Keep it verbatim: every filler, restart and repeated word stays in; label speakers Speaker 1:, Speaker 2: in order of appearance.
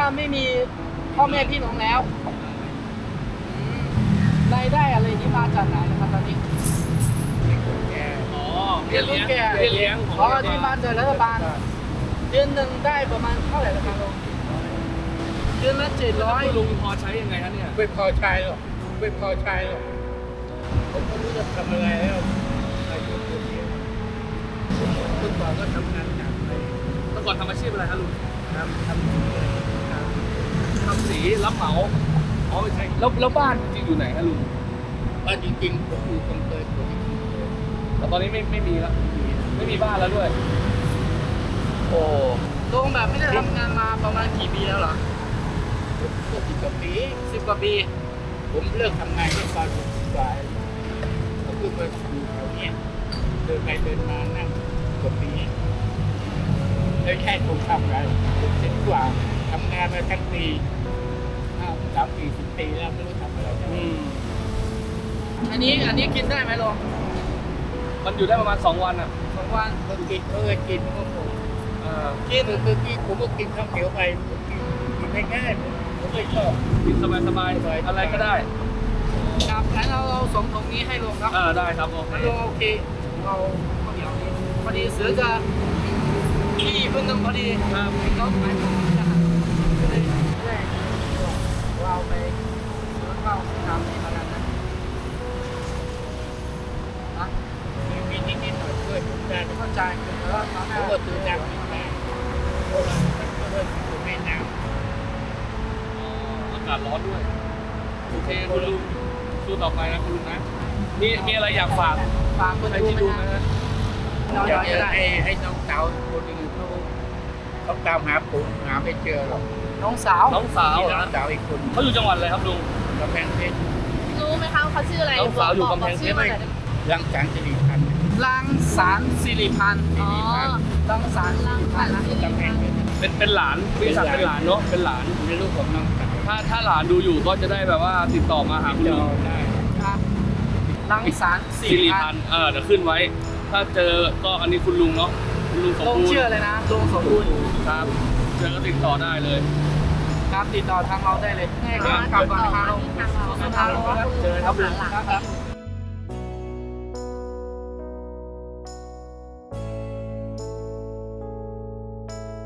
Speaker 1: ไม่มีพ่อแม่พี่น้องแล้วรายได้อะไรที่มาจากไหนนะครับตอนนี้
Speaker 2: อ๋อ
Speaker 1: เรียนลูกแก่
Speaker 2: เรียนเลี้ยง
Speaker 1: อ๋อที่มาจากรัฐบาลเดือนหนึ่งได้ประมาณเท่าไหร่นะครับลุงเดือนละเจ็ดร้อย
Speaker 2: ลุงพอใช้ยังไงครับเนี่ย
Speaker 3: ไม่พอใช้หรอกไม่พอใช้หรอกผมก็รู้จะทำอะไรแล้วอายุเยอะเมื่อก่อนก็ทำงานหนักเลย
Speaker 2: เมื่อก่อนทำอาชีพอะไรครับลุง
Speaker 3: ทำทำ
Speaker 2: ทำสีรับเหมาอ๋อไม่ใช่แล้วแล้วบ้านจริงอยู่ไหนครับลุง
Speaker 3: บ้านจริงๆผมอยู่ตรงเคยผมอยู่ตรงเคย
Speaker 2: แต่ตอนนี้ไม่ไม่มีแล้วไม่มีบ้านแล้วด้วยโอ้
Speaker 1: ลุงแบบไม่ได้ทำงานมาประมาณกี่ปีแล้วเหรอ
Speaker 3: ก็สิบกว่าปี
Speaker 1: สิบกว่าปี
Speaker 3: ผมเลิกทำงานที่ตอนผมสายก็คือมาอยู่แถวนี้เดินไปเดินมานั่งกว่าปีแล้วแค่ผมทำงานผมเจ็ดกว่าทำงานมาทั้งปีห้าสามปีสิบปีแล้วไม่รู้ทำอะไรอืม
Speaker 1: อันนี้อันนี้กินได้ไหมลุง
Speaker 2: มันอยู่ได้ประมาณสองวันอ่ะ
Speaker 1: สองวัน
Speaker 3: ก็กินเออกินก็ผมกินเมื่อกี้ผมก็กินข้าวเหนียวไปผมกินกินง่ายๆผมผมไม่ชอบ
Speaker 2: กินสบายๆอะไรก็ได้
Speaker 1: ครับงั้นเราเราส่งตรงนี้ให้ลุงครับ
Speaker 2: เออได้ครับโอเค
Speaker 1: ลุงโอเคเราข้าวเหนียวนี้พอดีเสือจะที่เพิ่งนึงพอดีครับเขาขายของนะก็เลยแรกเราไปซื้อข้าวทำนี่มากันนะนะ
Speaker 3: มีนิดนิดหน่อยช่วยผมได้
Speaker 1: เข้าใจแล้วตอน
Speaker 3: นั้นผมก็ซื้อน้ำกินได้เพราะว่ามันก็เริ่มจะไม่น้ำ
Speaker 2: อากาศร้อนด้วยโอเคคุณลุงสู้ต่อไปนะคุณลุงนะมีมีอะไรอยากฝาก
Speaker 1: ฝากคนดูไหมนะ
Speaker 3: อยากจะให้ให้น้องสาวคนหนึ่งเขาเขาตามหาผมหาไม่เจอหรอก
Speaker 1: น้องสาว
Speaker 2: น้องสาว
Speaker 3: น้องสาวอีกคน
Speaker 2: เขาอยู่จังหวัดอะไรครับลุง
Speaker 3: กำแพงเพชร
Speaker 4: รู้ไหมคะเขาชื่ออะไร
Speaker 2: น้องสาวอยู่กำแพงเพชร
Speaker 3: รังสรรค์สิริพันธ์
Speaker 1: รังสรรค์สิริพันธ์
Speaker 4: อ๋อ
Speaker 1: รังสรรค์
Speaker 4: รังสรรค์
Speaker 3: กำแพงเพชร
Speaker 2: เป็นเป็นหลานพี่ศักดิ์เป็นหลานเนาะเป็นหลาน
Speaker 3: เป็นลูกของน้องสาว
Speaker 2: ถ้าถ้าหลานดูอยู่ก็จะได้แบบว่าติดต่อมาหาคุณลุง
Speaker 3: ได้
Speaker 1: ครับรังสรรค์
Speaker 2: สิริพันธ์เออเดี๋ยวขึ้นไว้ถ้าเจอก็อันนี้คุณลุงเนาะคุณลุงสมบูรณ์
Speaker 1: ลุงเชื่อเลยนะลุงสมบูรณ์
Speaker 2: ครับเจอก็ติดต่อได้เลย
Speaker 1: ครับติดต่อทางเราได้เลย
Speaker 4: กลับก่อนนะคะลุง
Speaker 1: เจอครับลุงครับ